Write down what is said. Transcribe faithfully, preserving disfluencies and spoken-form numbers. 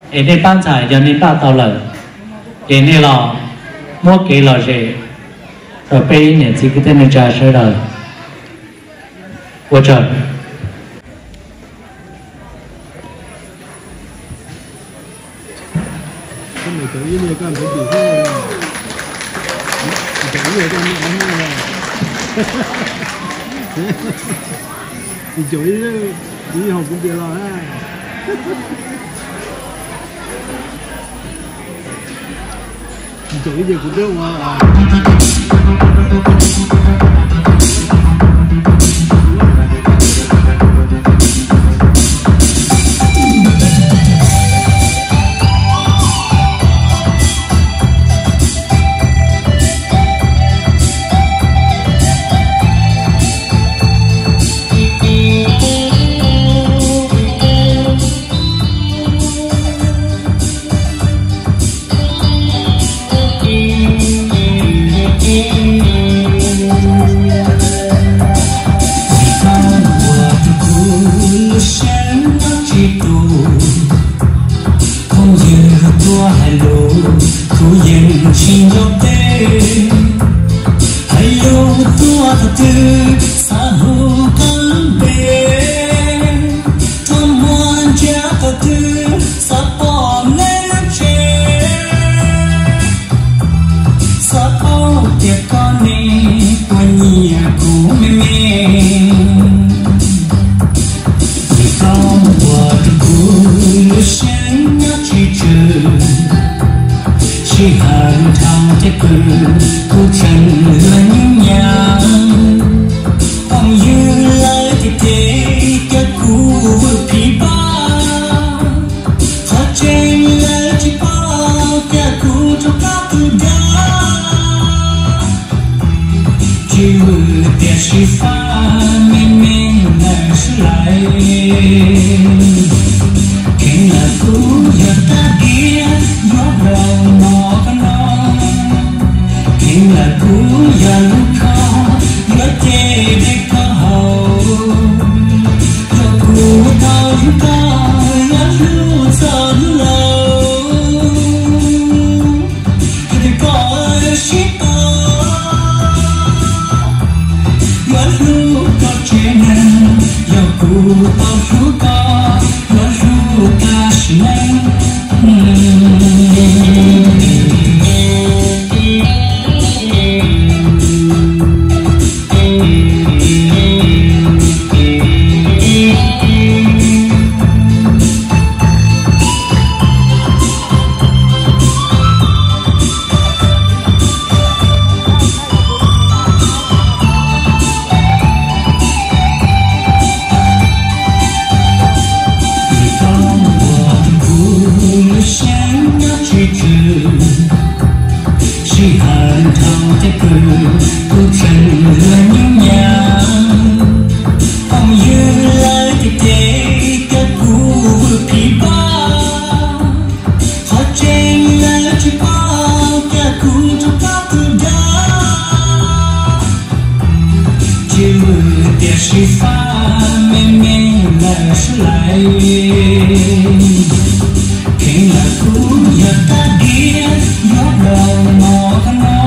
ở đây ban giải cho nên ba tàu lợn ở đây là mua cái là gì rồi bây giờ chỉ cái tên là trả sơ rồi vô trợ cái này tự nhiên người con phải chịu khó tự nhiên người con ăn rồi thì chửi đi học cũng được rồi ha chửi gì cũng được mà Hãy subscribe cho kênh Ghiền Mì Gõ để không bỏ lỡ những video hấp dẫn.